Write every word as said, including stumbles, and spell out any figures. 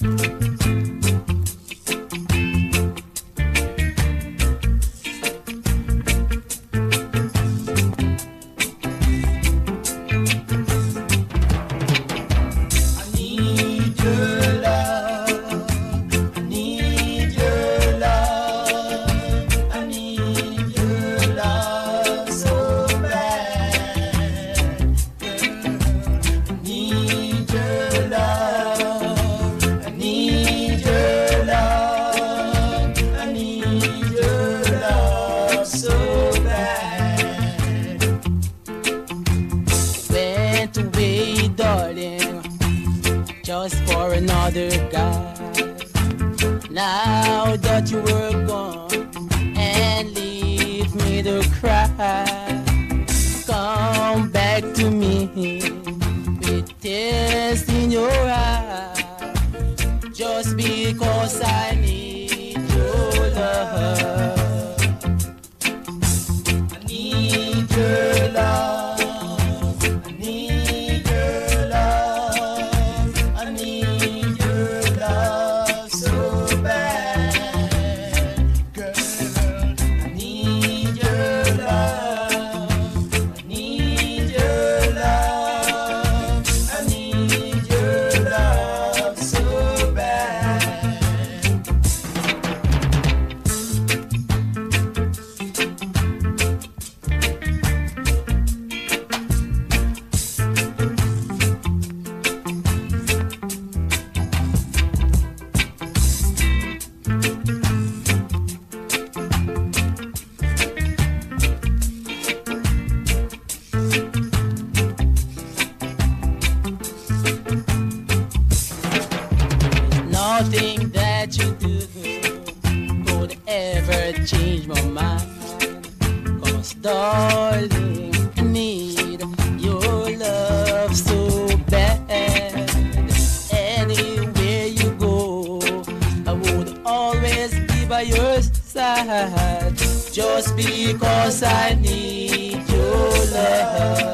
Just for another guy. Now that you were gone and leave me to cry, come back to me with tears in your eyes, just because I need your love. I need your love. Nothing that you do could ever change my mind. Cause darling, I need your love so bad. Anywhere you go, I would always be by your side, just because I need your love.